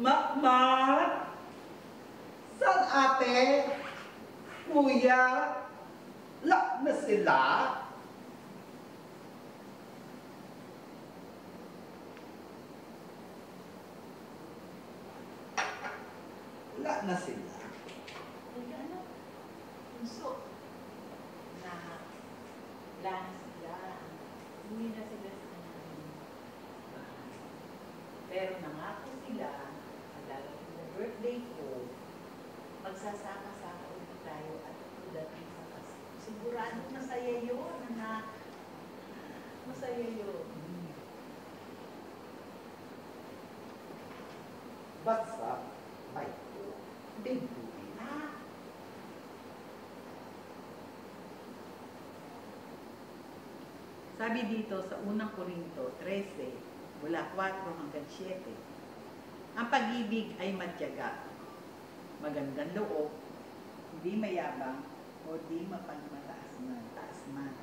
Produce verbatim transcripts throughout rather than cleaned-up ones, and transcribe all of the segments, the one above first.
Makmat? Saan ate? Kuya? Lak na sila? Wala na sila. Ay, ano? Punso. Na, wala na sila. Hindi na sila sa kanilang bahay. Pero nangako sila, darating na birthday ko, magsasama-sama ulit tayo at dating sa Pasko. Sigurado masaya yun, na masaya yun. Basta, may po, bigbuin na. Sabi dito sa unang Korinto thirteen, mula four hanggang seven, ang pag-ibig ay matyaga, magandang loob, hindi mayabang, o di mapagmataas man, taas man.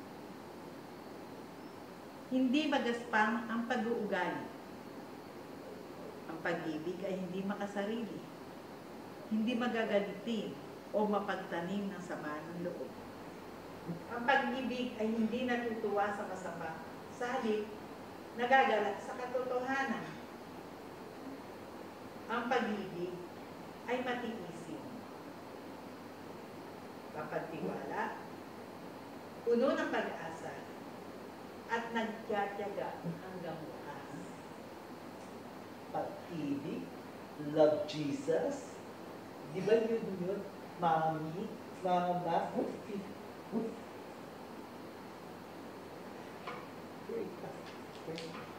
Hindi magaspang ang pag-uugali. Ang pag-ibig ay hindi makasarili, hindi magagalitin o mapagtanim ng sama ng loob. Ang pag-ibig ay hindi natutuwa sa masama, sa halip, nagagalak sa katotohanan. Ang pag-ibig ay matiisin, mapagtiwala, puno ng pag-asa, at nagtyatsyaga hanggang wakas. Pag-ibig, love Jesus. Di ba yun yun? Mami, mama, Great. Great.